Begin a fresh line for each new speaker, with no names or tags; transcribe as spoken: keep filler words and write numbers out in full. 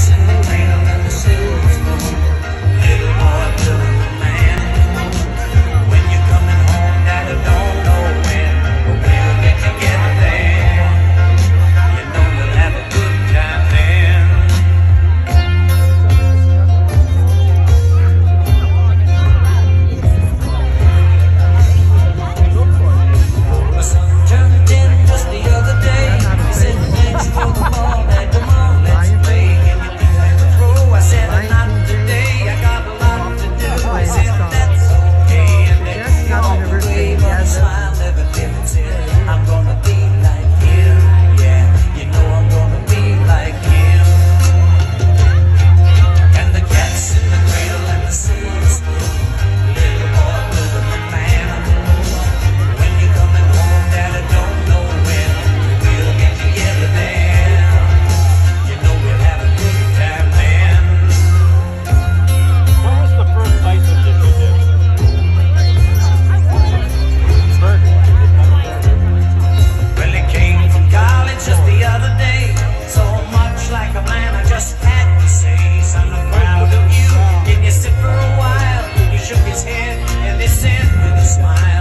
in the cradle and the silver spoon. Little boy blue, man. When you're coming home, Daddy don't know when, but we'll get together there. You know we'll have a good time then. The sun turned in just the other day. He said, thanks for the ball, Dad, come on, let's play. Give me things I can throw. I said, not today, I got a lot to do. He said, that's okay, and then he walked away, but he smiled, never living said, I'm gonna be like him, yeah, you know I'm gonna be like him. And the cat's in the cradle and the silver spoon. Little boy blue and the man on the moon. When you're coming home, Daddy don't know when, we'll get together then. You know we'll have a good time then.
What was the first ice that you did? Burger.
Well, he came from college just the other day. So much like a man, I just had to say, son, I'm proud of you. Can you sit for a while? He shook his head and he said with a smile,